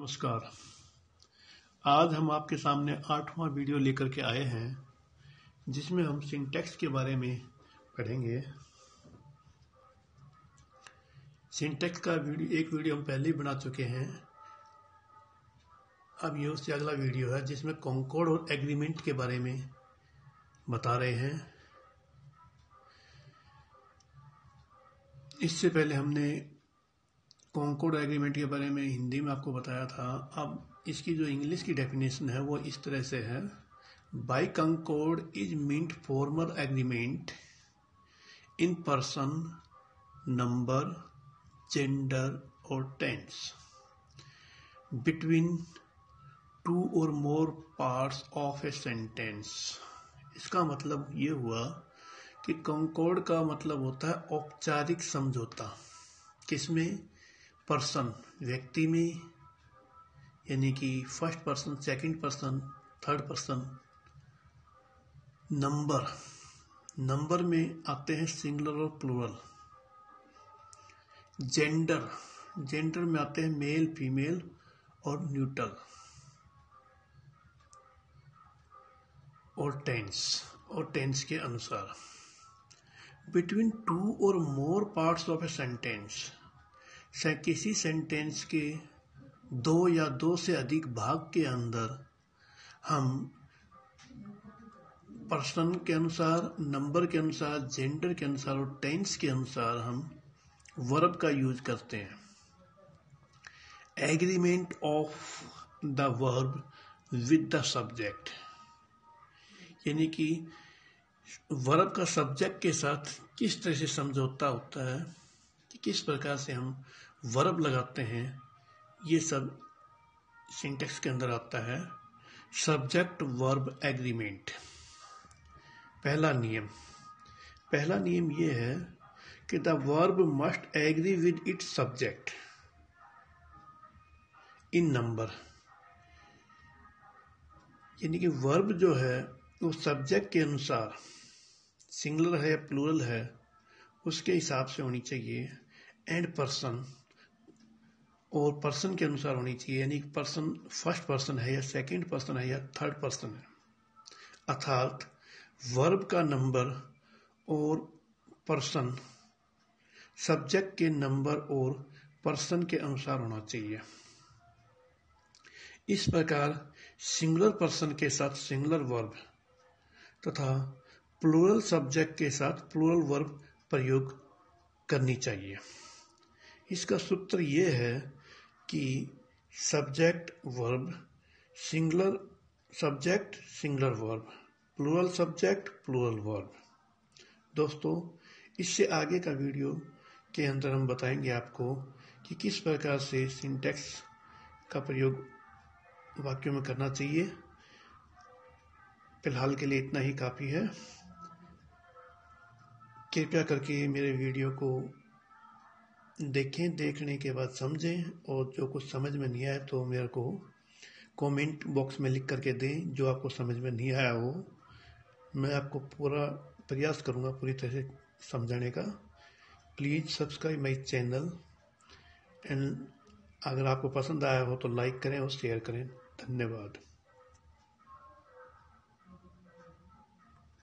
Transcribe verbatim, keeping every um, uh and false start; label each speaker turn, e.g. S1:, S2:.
S1: नमस्कार। आज हम आपके सामने आठवां वीडियो लेकर के आए हैं जिसमें हम सिंटैक्स के बारे में पढ़ेंगे। सिंटैक्स का वीडियो एक वीडियो हम पहले ही बना चुके हैं। अब ये उससे अगला वीडियो है जिसमें कॉन्कॉर्ड और एग्रीमेंट के बारे में बता रहे हैं। इससे पहले हमने कॉन्कॉर्ड एग्रीमेंट के बारे में हिंदी में आपको बताया था। अब इसकी जो इंग्लिश की डेफिनेशन है वो इस तरह से है। By concord is meant formal agreement in person, number, gender और टेंस बिटवीन टू और more parts of a sentence. इसका मतलब ये हुआ कि कॉन्कॉर्ड का मतलब होता है औपचारिक समझौता। किसमें? पर्सन, व्यक्ति में, यानी कि first person, second person, third person. Number, number में आते हैं सिंगुलर और प्लूरल। जेंडर, जेंडर में आते हैं मेल, फीमेल और न्यूट्रल। और टेंस, और टेंस के अनुसार। बिटवीन टू और more parts of a sentence, किसी सेंटेंस के दो या दो से अधिक भाग के अंदर हम पर्सन के अनुसार, नंबर के अनुसार, जेंडर के अनुसार और टेंस के अनुसार हम वर्ब का यूज करते हैं। Agreement of the verb with the subject, यानी कि वर्ब का सब्जेक्ट के साथ किस तरह से समझौता होता है, कि किस प्रकार से हम वर्ब लगाते हैं, ये सब सिंटैक्स के अंदर आता है। Subject verb agreement. पहला नियम पहला नियम ये है कि the verb must agree with its subject in number, यानी कि वर्ब जो है वो सब्जेक्ट के अनुसार, सिंगुलर है या प्लूरल है, उसके हिसाब से होनी चाहिए। एंड पर्सन, और पर्सन के अनुसार होनी चाहिए, यानी पर्सन फर्स्ट पर्सन है या सेकंड पर्सन है या थर्ड पर्सन है। अर्थात वर्ब का नंबर और पर्सन सब्जेक्ट के नंबर और पर्सन के अनुसार होना चाहिए। इस प्रकार सिंगुलर पर्सन के साथ सिंगुलर वर्ब तथा प्लूरल सब्जेक्ट के साथ प्लूरल वर्ब प्रयोग करनी चाहिए। इसका सूत्र ये है कि subject verb, singular subject singular verb, plural subject plural verb. दोस्तों, इससे आगे का वीडियो के अंदर हम बताएंगे आपको कि किस प्रकार से सिंटैक्स का प्रयोग वाक्यों में करना चाहिए। फिलहाल के लिए इतना ही काफ़ी है। कृपया करके मेरे वीडियो को देखें, देखने के बाद समझें, और जो कुछ समझ में नहीं आया तो मेरे को कमेंट बॉक्स में लिख करके दें। जो आपको समझ में नहीं आया हो, मैं आपको पूरा प्रयास करूंगा पूरी तरह से समझाने का। Please subscribe my channel, and अगर आपको पसंद आया हो तो लाइक करें और शेयर करें। धन्यवाद।